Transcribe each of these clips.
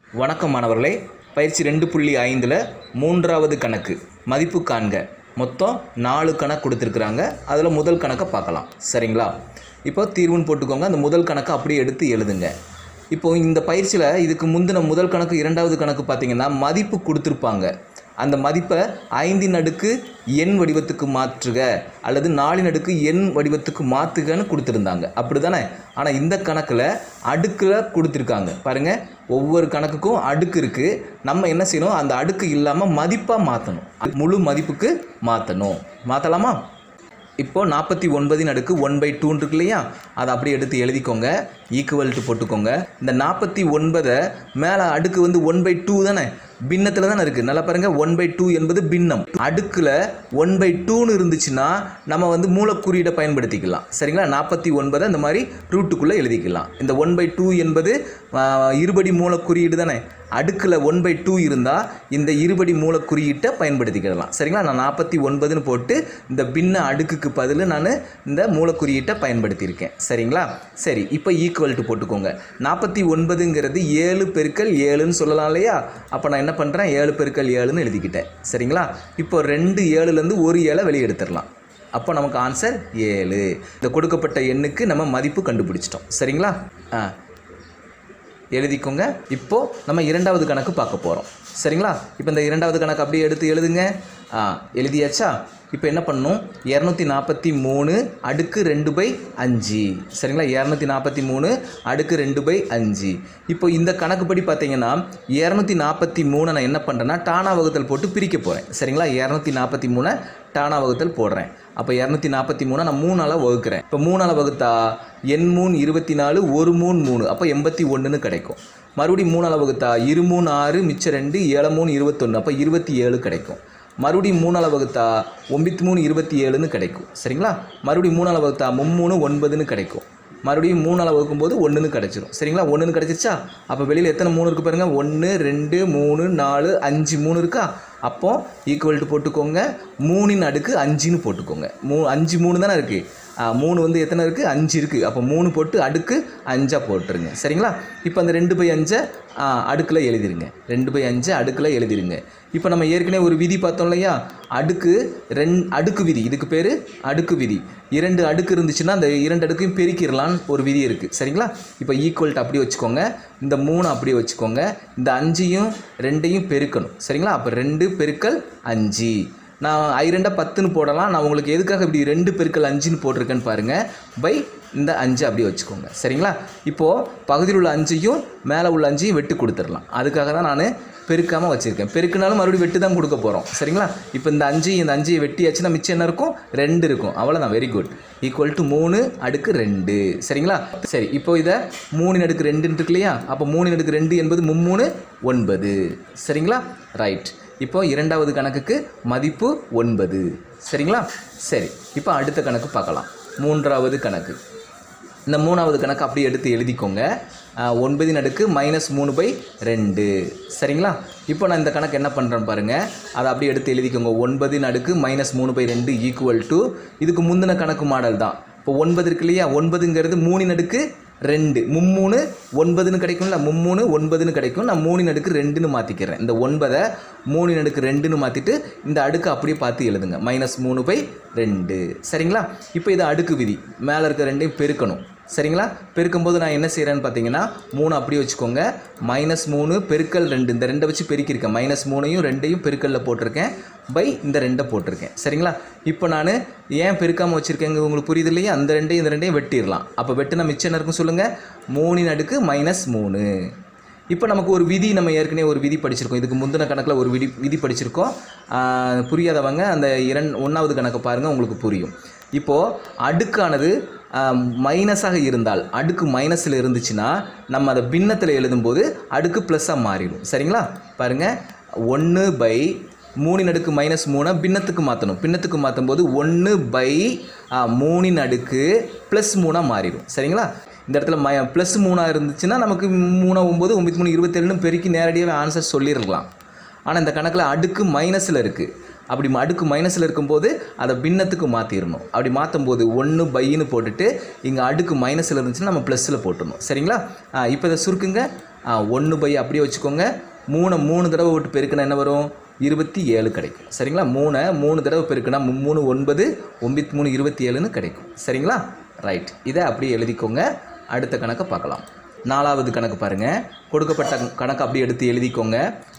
வணக்கம் மாணவர்களே, பயிற்சி 2.5ல் மூன்றாவது கணக்கு மதிப்பு காண்க. மொத்தம் 4 கணக்கு கொடுத்துருக்குறாங்க. அதில் முதல் கணக்கை பார்க்கலாம். சரிங்களா? இப்போ தீர்வுன்னு போட்டுக்கோங்க. அந்த முதல் கணக்கை அப்படியே எடுத்து எழுதுங்க. இப்போது இந்த பயிற்சியில் இதுக்கு முந்தின முதல் கணக்கு இரண்டாவது கணக்கு பார்த்திங்கன்னா மதிப்பு கொடுத்துருப்பாங்க. அந்த மதிப்பை 5 அடுக்கு எண் வடிவத்துக்கு மாற்றுக அல்லது 4 அடுக்கு எண் வடிவத்துக்கு மாற்றுகன்னு கொடுத்துருந்தாங்க. அப்படி தானே? ஆனால் இந்த கணக்கில் அடுக்கில் கொடுத்துருக்காங்க. பாருங்கள், ஒவ்வொரு கணக்குக்கும் அடுக்கு இருக்குது. நம்ம என்ன செய்யணும்? அந்த அடுக்கு இல்லாமல் மதிப்பாக மாற்றணும். முழு மதிப்புக்கு மாற்றலாமா? இப்போது 49 அடுக்கு 1/2 இருக்கு இல்லையா? அதை அப்படியே எடுத்து எழுதிக்கோங்க. ஈக்குவல் டு போட்டுக்கோங்க. இந்த 49 மேலே அடுக்கு 1/2 தானே, பின்னத்தில் தானே இருக்குது. நல்லா பாருங்கள், 1/2 என்பது பின்னம். அடுக்கில் 1/2ன்னு இருந்துச்சுன்னா நம்ம மூலக்குறியீடை பயன்படுத்திக்கலாம். சரிங்களா? 49 இந்த மாதிரி ரூட்டுக்குள்ளே எழுதிக்கலாம். இந்த 1/2 என்பது இருபடி மூலக்குறியீடு தானே. அடுக்கில் 1/2 இருந்தால் இந்த இருபடி மூலக்குறியீட்டை பயன்படுத்திக்கலாம். சரிங்களா? நான் 49ன்னு போட்டு இந்த பின்ன அடுக்குக்கு பதில் நான் இந்த மூலக்குறியீட்டை பயன்படுத்தியிருக்கேன். சரிங்களா? சரி, இப்போ ஈக்குவல் டு போட்டுக்கோங்க. 49ங்கிறது 7 பெருக்கல் 7ன்னு சொல்லலாம் இல்லையா? அப்போ நான் என்ன பண்ணுறேன்? 7 பெருக்கல் 7ன்னு எழுதிக்கிட்டேன். சரிங்களா? இப்போ 2 7லேருந்து ஒரு 7 வெளியே எடுத்துடலாம். அப்போ நமக்கு ஆன்சர் 7. இந்த கொடுக்கப்பட்ட எண்ணுக்கு நம்ம மதிப்பு கண்டுபிடிச்சிட்டோம். சரிங்களா? எழுதிக்கோங்க. இப்போது நம்ம இரண்டாவது கணக்கு பார்க்க போகிறோம். சரிங்களா? இப்போ இந்த இரண்டாவது கணக்கு அப்படியே எடுத்து எழுதுங்க. எழுதியாச்சா? இப்போ என்ன பண்ணணும்? 243 அடுக்கு 2/5. சரிங்களா? 243 அடுக்கு 2/5. இப்போ இந்த கணக்குப்படி பார்த்தீங்கன்னா 243 நான் என்ன பண்ணுறேன்னா டானா வகுத்தல் போட்டு பிரிக்க போகிறேன். சரிங்களா? 243 டானா வகுத்தல் போடுறேன். அப்போ 243 நான் 3ஆல் வகுக்கிறேன். இப்போ 3ஆல் வகுத்தா எண் 3 24, 1 3 3, அப்போ 81ன்னு கிடைக்கும். மறுபடியும் 3ஆல் வகுத்தா 2 3 6, மிச்சம் 2, 7 3 21, அப்போ 27 கிடைக்கும். மறுபடியும் 3ஆல் வகுத்தா 9 3 27ன்னு கிடைக்கும். சரிங்களா? மறுபடியும் 3ஆல் வகுத்தா 3 9ன்னு கிடைக்கும். மறுபடியும் 3ஆல் வகுக்கும்போது 1ன்னு கிடச்சிரும். சரிங்களா? 1ன்னு கிடச்சிருச்சா? அப்போ வெளியில் எத்தனை 3 இருக்குது பாருங்கள். 1 2 3 4 5 3 இருக்கா? அப்போது ஈக்குவல் டு போட்டுக்கோங்க. 3 அடுக்கு 5ன்னு போட்டுக்கோங்க. 5 3 தானே இருக்குது. 3 எத்தனை இருக்குது? 5 இருக்குது. அப்போ 3 போட்டு அடுக்கு 5 போட்டுருங்க. சரிங்களா? இப்போ அந்த 2/5 அடுக்கில் எழுதிருங்க. 2/5 அடுக்கில் எழுதிருங்க. இப்போ நம்ம ஏற்கனவே ஒரு விதி பார்த்தோம் இல்லையா? அடுக்கு விதி. இதுக்கு பேர் அடுக்கு விதி. 2 அடுக்கு இருந்துச்சுன்னா அந்த 2 அடுக்கையும் பெருக்கிடலான்னு ஒரு விதி இருக்குது. சரிங்களா? இப்போ ஈக்குவல் டு அப்படியே வச்சுக்கோங்க. இந்த 3 அப்படியே வச்சுக்கோங்க. இந்த 5யும் 2யும் பெருக்கணும். சரிங்களா? அப்போ 2 பெருக்கல் 5. நான் 2 10ன்னு போடலாம். நான் உங்களுக்கு எதுக்காக இப்படி 2 பெருக்கல் 5ன்னு போட்டிருக்கேன்னு பாருங்கள். பை இந்த 5 அப்படியே வச்சுக்கோங்க. சரிங்களா? இப்போது பகுதியில் உள்ள 5யும் மேலே உள்ள 5யும் வெட்டு கொடுத்துடலாம். அதுக்காக தான் நான் பெருக்காமல் வச்சுருக்கேன். பெருக்குனாலும் மறுபடியும் வெட்டு தான் கொடுக்க போகிறோம். சரிங்களா? இப்போ இந்த 5 வெட்டியாச்சுன்னா மிச்சம் என்ன இருக்கும்? 2 இருக்கும். அவ்வளோதான். Very good. ஈக்குவல் டு 3 அடுக்கு 2. சரிங்களா? சரி, இப்போ இதை 3 அடுக்கு 2 இருக்கு இல்லையா? அப்போ 3 அடுக்கு 2 என்பது 3 9. சரிங்களா? ரைட். இப்போ இரண்டாவது கணக்குக்கு மதிப்பு 9. சரிங்களா? சரி, இப்போ அடுத்த கணக்கு பார்க்கலாம். மூன்றாவது கணக்கு. இந்த மூணாவது கணக்கு அப்படியே எடுத்து எழுதிக்கோங்க. 9 அடுக்கு -3/2. சரிங்களா? இப்போ நான் இந்த கணக்கு என்ன பண்ணுறேன்னு பாருங்கள். அதை அப்படியே எடுத்து எழுதிக்கோங்க. 9 அடுக்கு -3/2 ஈக்குவல் டு இதுக்கு முந்தின கணக்கு மாடல் தான். இப்போ 9 இருக்கு இல்லையா? 9ங்கிறது 3 அடுக்கு 2. 3 9ன்னு கிடைக்கும்ல. 3 9ன்னு கிடைக்கும். நான் 3 அடுக்கு 2ன்னு மாற்றிக்கிறேன். இந்த 9 3 அடுக்கு 2ன்னு மாற்றிட்டு இந்த அடுக்கு அப்படியே பார்த்து எழுதுங்க. -3/2. சரிங்களா? இப்போ இது அடுக்கு விதி. மேலே இருக்க 2ஐயும் பெருக்கணும். சரிங்களா? பெருக்கும்போது நான் என்ன செய்கிறேன்னு பார்த்தீங்கன்னா 3 அப்படியே வச்சுக்கோங்க. -3 பெருக்கல் 2. இந்த 2 வச்சு பெருக்கியிருக்கேன். -3யும் 2ஐயும் பெருக்கல்ல போட்டிருக்கேன். பை இந்த 2 போட்டிருக்கேன். சரிங்களா? இப்போ நான் ஏன் பெருக்காமல் வச்சுருக்கேங்க உங்களுக்கு புரியுது இல்லையா? அந்த 2ஐயும் இந்த 2ஐயும் வெட்டிடலாம். அப்போ வெட்டினா மிச்சம் என்ன இருக்கும் சொல்லுங்கள்? 3 அடுக்கு -3. இப்போ நமக்கு ஒரு விதி, நம்ம ஏற்கனவே ஒரு விதி படிச்சிருக்கோம். இதுக்கு முந்தின கணக்கில் ஒரு விதி படிச்சிருக்கோம். புரியாதவங்க அந்த 1வது கணக்கை பாருங்கள், உங்களுக்கு புரியும். இப்போது அடுக்கானது மைனஸாக இருந்தால், அடுக்கு மைனஸில் இருந்துச்சுன்னா நம்ம அதை பின்னத்தில் எழுதும்போது அடுக்கு ப்ளஸ்ஸாக மாறிடும். சரிங்களா? பாருங்கள், 1/3 அடுக்கு -3 பின்னத்துக்கு மாற்றணும். பின்னத்துக்கு மாற்றும் போது 1/3 அடுக்கு +3 மாறிடும். சரிங்களா? இந்த இடத்துல +3 இருந்துச்சுன்னா நமக்கு 3 9 9 3 27ன்னு பெருக்கி நேரடியாக ஆன்சர் சொல்லிடலாம். ஆனால் இந்த கணக்கில் அடுக்கு மைனஸில் இருக்குது. அப்படி அடுக்கு மைனஸில் இருக்கும்போது அதை பின்னத்துக்கு மாற்றிடணும். அப்படி மாற்றும் போது 1/ன்னு போட்டுட்டு இங்கே அடுக்கு மைனஸில் இருந்துச்சுன்னா நம்ம ப்ளஸில் போட்டுடணும். சரிங்களா? இப்போ இதை சுருக்குங்க. 1 பை அப்படியே வச்சுக்கோங்க. 3 தடவை விட்டு பெருக்கினா என்ன வரும்? 27 கிடைக்கும். சரிங்களா? 3 தடவை பெருக்கினா 3 9 9 3 27ன்னு கிடைக்கும். சரிங்களா? ரைட். இதை அப்படியே எழுதிக்கோங்க. அடுத்த கணக்கை பார்க்கலாம். 4வது கணக்கு பாருங்கள். கொடுக்கப்பட்ட கணக்கு அப்படியே எடுத்து எழுதிக்கோங்க.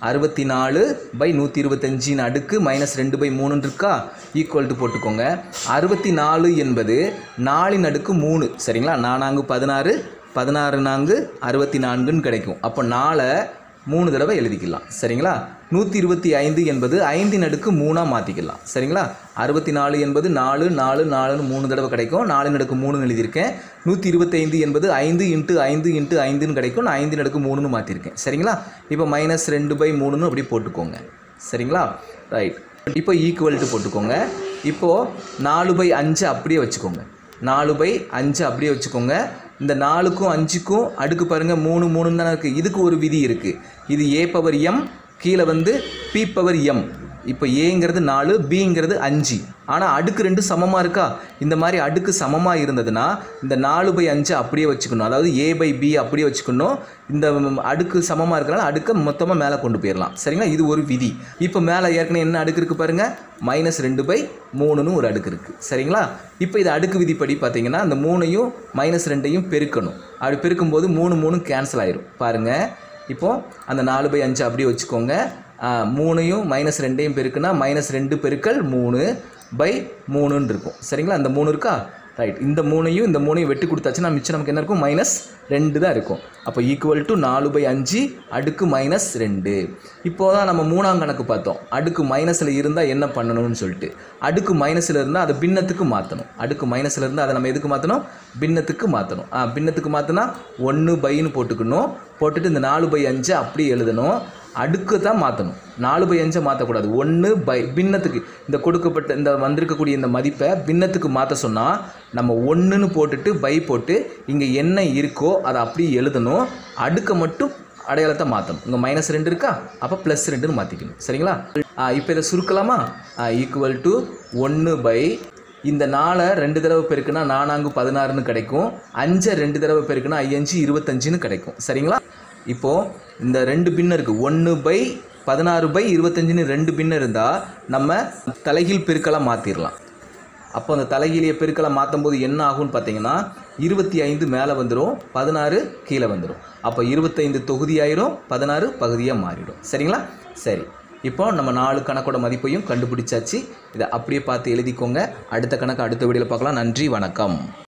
64/125 அடுக்கு -2/3 இருக்கா? ஈக்குவல் டு போட்டுக்கோங்க. 64 என்பது 4 அடுக்கு 3. சரிங்களா? 4 16 16 64ன்னு கிடைக்கும். அப்போ 4 3 தடவை எழுதிக்கலாம். சரிங்களா? 125 என்பது 5 அடுக்கு 3 மாற்றிக்கலாம். சரிங்களா? 64 என்பது 4 4 4ன்னு 3 தடவை கிடைக்கும். 4 அடுக்கு 3ன்னு எழுதியிருக்கேன். 125 என்பது 5 × 5 × 5ன்னு கிடைக்கும். நான் 5 அடுக்கு 3ன்னு மாற்றிருக்கேன். சரிங்களா? இப்போ -2/3ன்னு அப்படி போட்டுக்கோங்க. சரிங்களா? ரைட். இப்போ ஈக்குவல் டு போட்டுக்கோங்க. இப்போது 4/5 அப்படியே வச்சுக்கோங்க. 4/5 அப்படியே வச்சுக்கோங்க. இந்த 4க்கும் 5க்கும் அடுக்கு பாருங்கள் 3 3 தானே இருக்குது. இதுக்கு ஒரு விதி இருக்குது. இது a/m கீழே வந்து p/m. இப்போ ஏங்கிறது 4, பிங்கிறது 5. ஆனால் அடுக்கு 2 சமமாக இருக்கா? இந்த மாதிரி அடுக்கு சமமாக இருந்ததுன்னா இந்த 4/5 அப்படியே வச்சுக்கணும். அதாவது a/b அப்படியே வச்சுக்கணும். இந்த அடுக்கு சமமாக இருக்கிறனால அடுக்கை மொத்தமாக மேலே கொண்டு போயிடலாம். சரிங்களா? இது ஒரு விதி. இப்போ மேலே ஏற்கனவே என்ன அடுக்கு இருக்குது பாருங்கள்? -2/3ன்னு ஒரு அடுக்கு இருக்குது. சரிங்களா? இப்போ இது அடுக்கு விதிப்படி பார்த்தீங்கன்னா அந்த 3ஐயும் -2ஐயும் பெருக்கணும். அப்படி பெருக்கும்போது 3 3 கேன்சல் ஆயிரும். பாருங்கள். இப்போது அந்த 4/5 அப்படியே வச்சுக்கோங்க. 3ஐயும் -2ஐயும் பெருக்குன்னா -2 பெருக்கல் 3/3ன்னு இருக்கும். சரிங்களா? அந்த 3 இருக்கா? ரைட். இந்த 3ஐயும் வெட்டி கொடுத்தாச்சுன்னா மிச்சம் நமக்கு என்ன இருக்கும்? -2 தான் இருக்கும். அப்போ ஈக்குவல் டு 4/5 அடுக்கு -2. இப்போ தான் நம்ம 3ஆம் கணக்கு பார்த்தோம். அடுக்கு மைனஸில் இருந்தால் என்ன பண்ணணும்னு சொல்லிட்டு. அடுக்கு மைனஸில் இருந்தால் அதை பின்னத்துக்கு மாற்றணும். அடுக்கு மைனஸில் இருந்தால் அதை நம்ம எதுக்கு மாற்றணும்? பின்னத்துக்கு மாற்றணும். பின்னத்துக்கு மாற்றினா 1/ன்னு போட்டுக்கணும். போட்டுட்டு இந்த 4/5 அப்படியே எழுதணும். அடுக்கு தான் மாற்றணும். 4/5 மாற்றக்கூடாது. 1 பின்னத்துக்கு இந்த கொடுக்கப்பட்ட இந்த வந்திருக்கக்கூடிய இந்த மதிப்பை பின்னத்துக்கு மாற்ற சொன்னால் நம்ம 1ன்னு போட்டுட்டு பை போட்டு இங்கே என்ன இருக்கோ அதை அப்படியே எழுதணும். அடுக்கை மட்டும் அடையாளத்தை மாற்றணும். இங்கே -2 இருக்கா? அப்போ +2ன்னு மாற்றிக்கணும். சரிங்களா? இப்போ இதை சுருக்கலாமா? ஈக்குவல் டு 1 இந்த 4 2 தடவை பெருக்குனா 4 16ன்னு கிடைக்கும். 5 2 தடவை பெருக்குனா 5 25ன்னு கிடைக்கும். சரிங்களா? இப்போது இந்த 2 பின்ன இருக்குது. 1/16/25ன்னு 2 பின்ன இருந்தால் நம்ம தலைகீழ் பெருக்கெல்லாம் மாற்றிடலாம். அப்போ அந்த தலைகீழியை பெருக்கெல்லாம் மாற்றும் போது என்ன ஆகும்னு பார்த்தீங்கன்னா 25 மேலே வந்துடும், 16 கீழே வந்துடும். அப்போ 25 தொகுதியாயிரும், 16 பகுதியாக மாறிடும். சரிங்களா? சரி. இப்போ நம்ம 4 கணக்கோட மதிப்பையும் கண்டுபிடிச்சாச்சு. இதை அப்படியே பார்த்து எழுதிக்கோங்க. அடுத்த கணக்கு அடுத்த வீடியோவில் பார்க்கலாம். நன்றி, வணக்கம்.